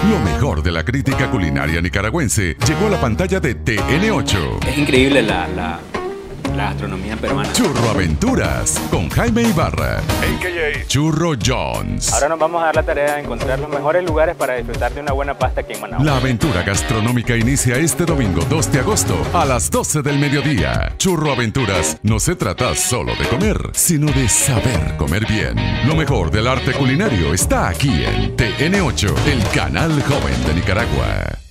Lo mejor de la crítica culinaria nicaragüense llegó a la pantalla de TN8. Es increíble la gastronomía peruana. Churro Aventuras con Jaime Ibarra, a.k.a. Churro Jones. Ahora nos vamos a dar la tarea de encontrar los mejores lugares para disfrutar de una buena pasta aquí en Managua. La aventura gastronómica inicia este domingo 2 de agosto a las 12 del mediodía. Churro Aventuras no se trata solo de comer, sino de saber comer bien. Lo mejor del arte culinario está aquí en TN8, el canal joven de Nicaragua.